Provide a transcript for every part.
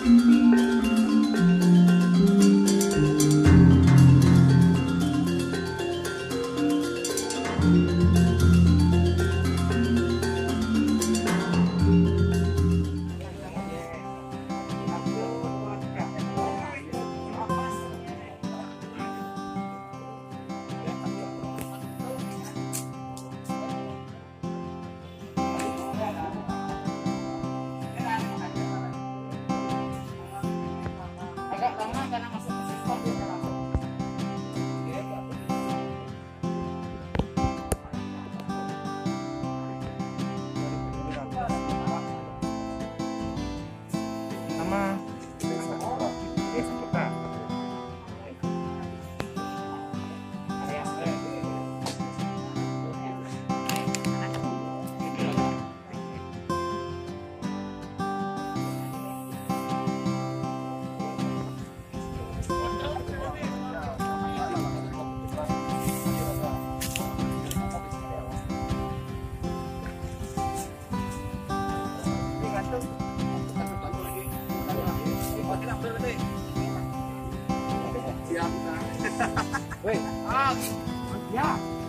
Weh, ya.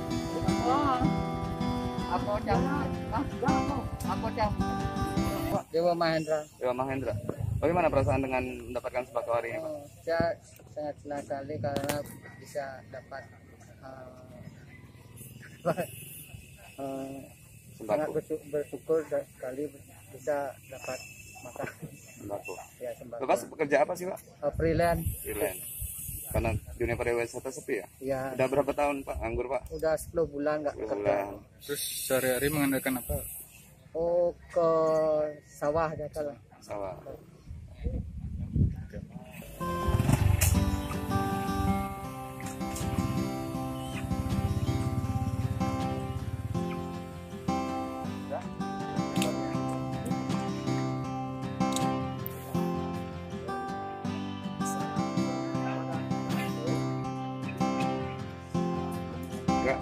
Aku jam. Aku jam. Dewa Mahendra. Dewa Mahendra. Bagaimana perasaan dengan mendapatkan sembako hari ini, Pak? Saya sangat senang sekali karena bisa dapat sangat bersyukur sekali bisa dapat makan Sembako. ya, sembako. Bapak bekerja apa sih, Pak? Freelance. Freelance. Karena dunia pariwisata sepi ya? Ya. Udah berapa tahun, Pak, nganggur, Pak? Udah 10 bulan nggak kerja. Terus sehari-hari mengandalkan apa? Oh, ke sawah aja kalau. Sawah. Enggak.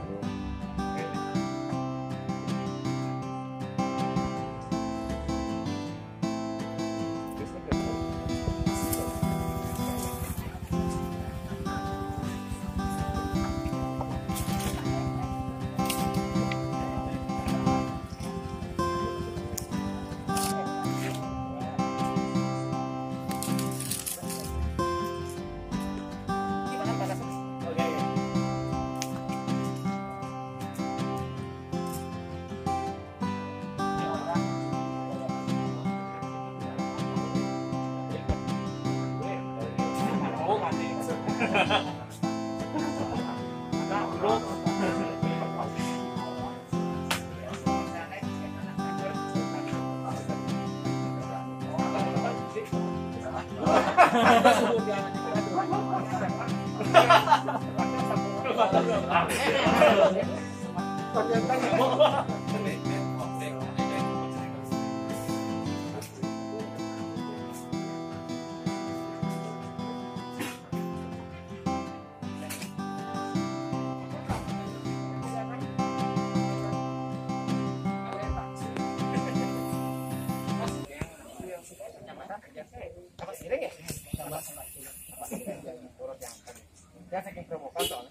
Ya saking promokan soalnya.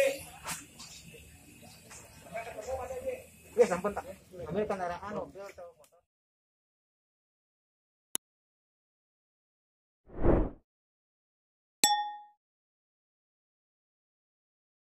Ya sampun tak. Ambil kendaraan mobil atau